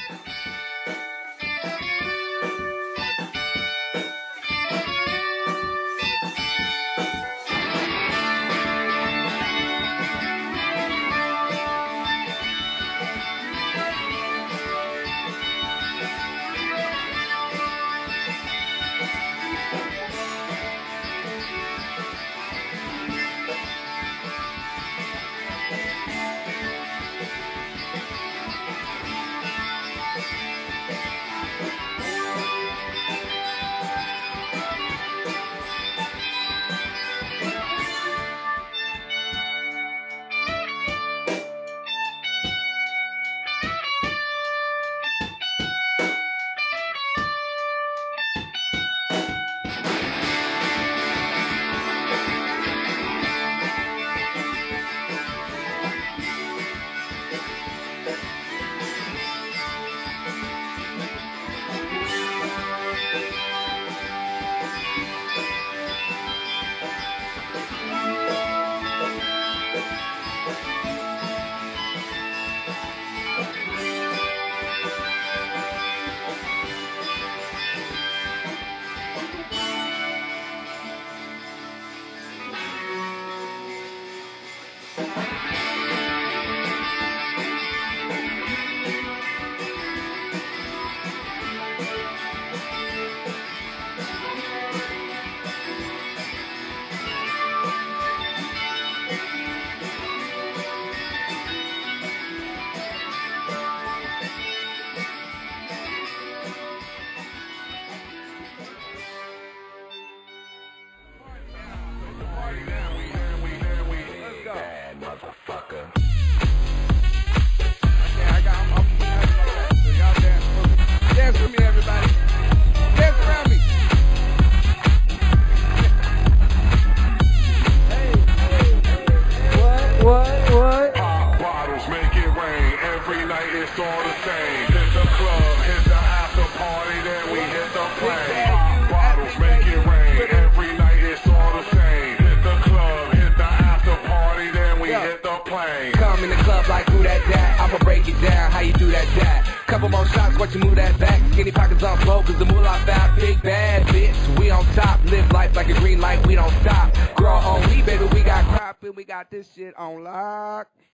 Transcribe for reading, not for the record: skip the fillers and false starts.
Couple more shots, watch you move that back. Skinny pockets on flow, cause the moolah foul. Big bad bitch, we on top. Live life like a green light, we don't stop. Grow on weed, baby, we got crop and we got this shit on lock.